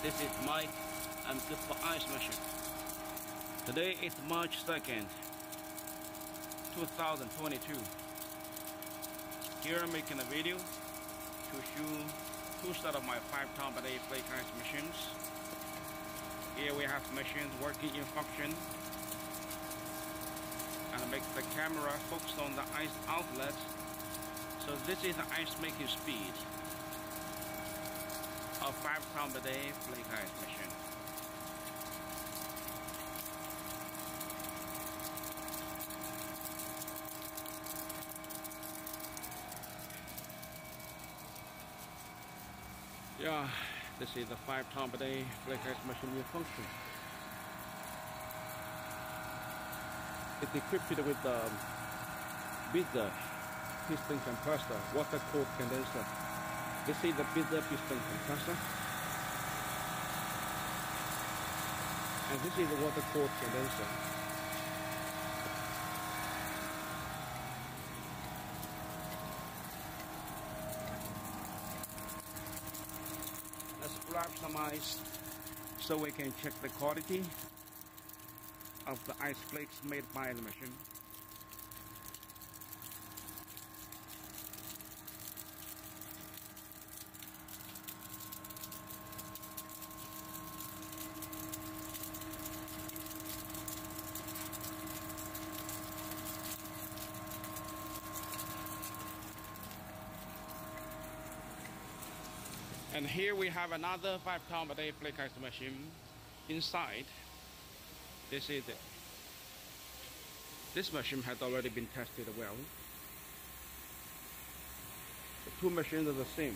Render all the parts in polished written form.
This is Mike and good for ice machine. Today is March 2nd, 2022. Here I'm making a video to show two set of my 5 ton per day flake ice machines. Here we have machines working in function, and make the camera focus on the ice outlet. So this is the ice making speed of 5 ton per day flake ice machine. Yeah, this is the 5 ton per day flake ice machine in function. It's equipped with the Bizza piston compressor, water cooled condenser. This is the Bizza piston compressor, and this is the water cooled condenser. Let's grab some ice so we can check the quality of the ice flakes made by the machine. And here we have another 5 ton per day flake ice machine. Inside, this is it. This machine has already been tested well. The two machines are the same.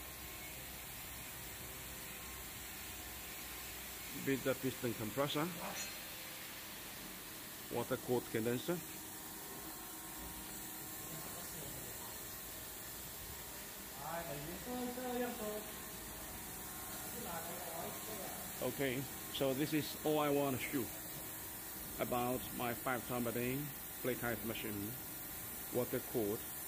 With the piston compressor, water cooled condenser. Okay, so this is all I want to show about my 5 ton per day flake ice machine, water cooled.